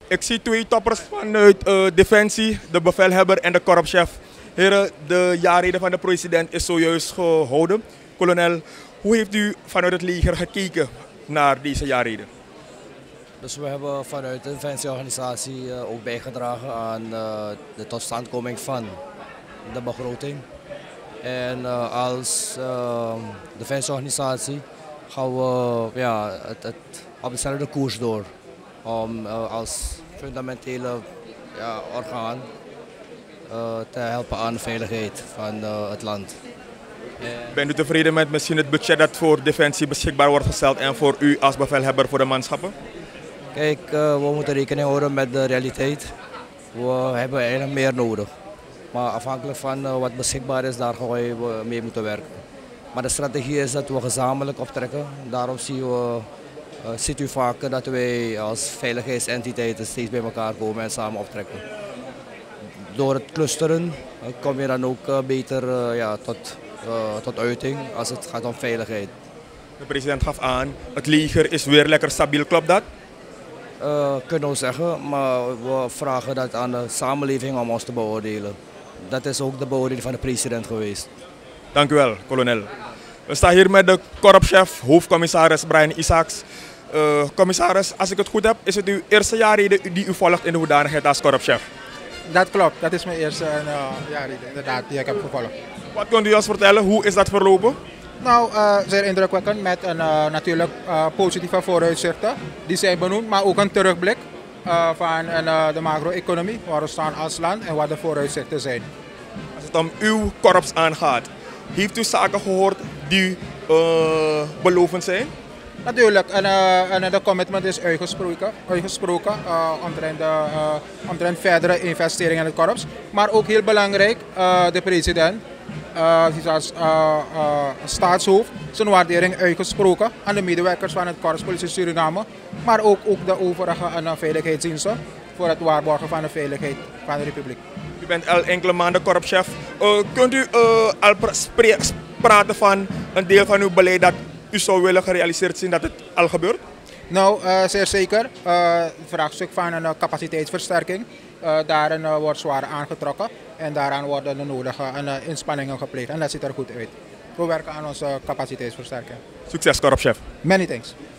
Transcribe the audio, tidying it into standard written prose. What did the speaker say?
Ik zie twee toppers vanuit Defensie, de bevelhebber en de korpschef. Heren, de jaarrede van de president is zojuist gehouden. Kolonel, hoe heeft u vanuit het leger gekeken naar deze jaarrede? Dus we hebben vanuit de Defensieorganisatie ook bijgedragen aan de totstandkoming van de begroting. En als Defensieorganisatie gaan we het op dezelfde koers door. Om als fundamentele orgaan te helpen aan de veiligheid van het land. Bent u tevreden met misschien het budget dat voor Defensie beschikbaar wordt gesteld en voor u als bevelhebber voor de manschappen? Kijk, we moeten rekening houden met de realiteit. We hebben eigenlijk meer nodig. Maar afhankelijk van wat beschikbaar is, daar gaan we mee moeten werken. Maar de strategie is dat we gezamenlijk optrekken. Daarom ziet u vaak dat wij als veiligheidsentiteiten steeds bij elkaar komen en samen optrekken. Door het clusteren kom je dan ook beter tot uiting als het gaat om veiligheid. De president gaf aan, het leger is weer lekker stabiel, klopt dat? Kunnen we zeggen, maar we vragen dat aan de samenleving om ons te beoordelen. Dat is ook de beoordeling van de president geweest. Dank u wel, kolonel. We staan hier met de korpschef, hoofdcommissaris Brian Isaacs. Commissaris, als ik het goed heb, is het uw eerste jaarrede die u volgt in de hoedanigheid als korpschef? Dat klopt, dat is mijn eerste jaarrede inderdaad die ik heb gevolgd. Wat kunt u ons vertellen, hoe is dat verlopen? Nou, zeer indrukwekkend met een natuurlijk positieve vooruitzichten die zijn benoemd, maar ook een terugblik van de macro-economie, waar we staan als land en wat de vooruitzichten zijn. Als het om uw korps aangaat, heeft u zaken gehoord die belovend zijn? Natuurlijk, en de commitment is uitgesproken omtrent verdere investeringen in het korps. Maar ook heel belangrijk, de president, als staatshoofd, zijn waardering uitgesproken aan de medewerkers van het Korps Politie Suriname. Maar ook de overige veiligheidsdiensten voor het waarborgen van de veiligheid van de Republiek. U bent al enkele maanden korpschef. Kunt u al praten van een deel van uw beleid dat u zou willen gerealiseerd zien dat het al gebeurt? Nou, zeer zeker. Het vraagstuk van een capaciteitsversterking. Daarin wordt zwaar aangetrokken en daaraan worden de nodige inspanningen gepleegd. En dat ziet er goed uit. We werken aan onze capaciteitsversterking. Succes, korpschef. Many thanks.